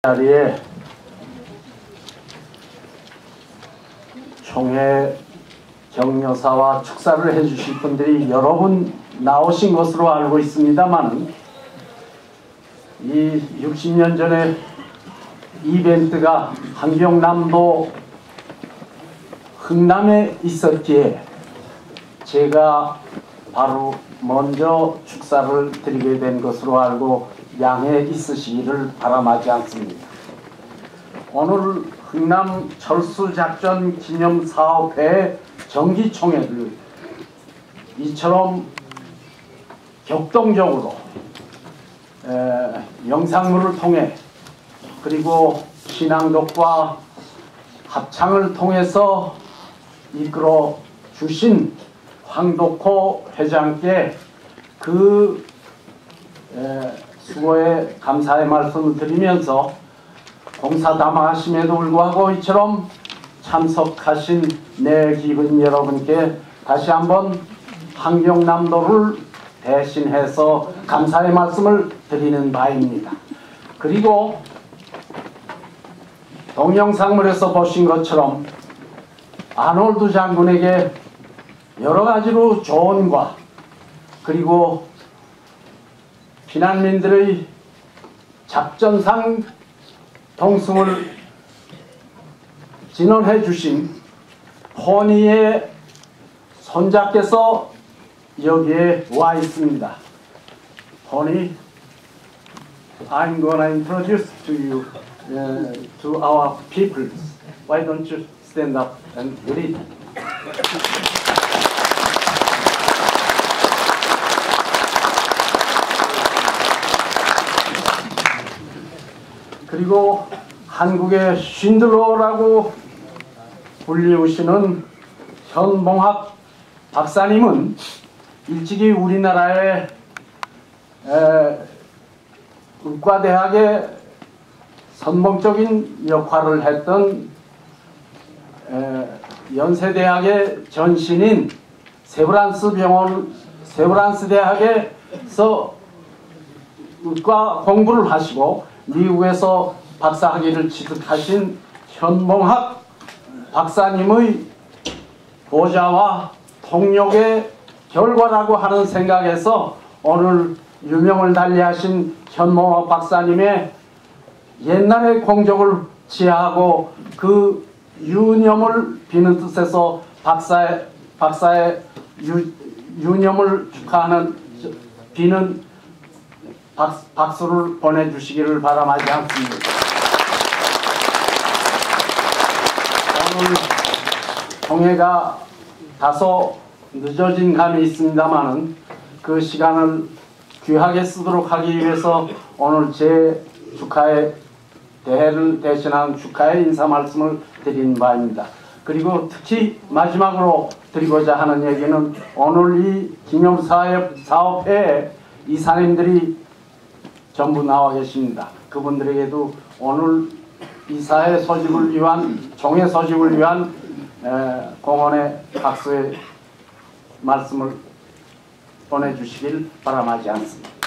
자리에 총회 격려사와 축사를 해주실 분들이 여러 분 나오신 것으로 알고 있습니다만, 이 60년 전에 이벤트가 함경남도 흥남에 있었기에 제가 바로 먼저 축사를 드리게 된 것으로 알고 양해 있으시기를 바람하지 않습니다. 오늘 흥남 철수작전 기념사업회 정기총회를 이처럼 격동적으로 영상물을 통해 그리고 신앙독과 합창을 통해서 이끌어 주신 황덕호 회장께 그 수고에 감사의 말씀을 드리면서 공사담화하심에도 불구하고 이처럼 참석하신 내 기분 여러분께 다시 한번 함경남도를 대신해서 감사의 말씀을 드리는 바입니다. 그리고 동영상물에서 보신 것처럼 아놀드 장군에게 여러 가지로 조언과 그리고 피난민들의 작전상 동승을 진언해 주신 포니의 손자께서 여기에 와 있습니다. 포니, I'm gonna introduce to you to our people. Why don't you stand up and read? 그리고 한국의 쉰들러라고 불리우시는 현봉학 박사님은 일찍이 우리나라의 의과대학의 선봉적인 역할을 했던 연세대학의 전신인 세브란스 대학에서 의과 공부를 하시고 미국에서 박사학위를 취득하신 현봉학 박사님의 보좌와 통역의 결과라고 하는 생각에서 오늘 유명을 달리하신 현봉학 박사님의 옛날의 공적을 지하고 그 유념을 비는 뜻에서 박사의 유념을 축하하는 비는 박수를 보내주시기를 바람하지 않습니다. 오늘 총회가 다소 늦어진 감이 있습니다만은 그 시간을 귀하게 쓰도록 하기 위해서 오늘 제 축하의 대회를 대신한 축하의 인사 말씀을 드린 바입니다. 그리고 특히 마지막으로 드리고자 하는 얘기는 오늘 이 기념사업회에 이사님들이 전부 나와 계십니다. 그분들에게도 오늘 이사회 소집을 위한 총회 소집을 위한 공헌의 박수의 말씀을 보내주시길 바람하지 않습니다.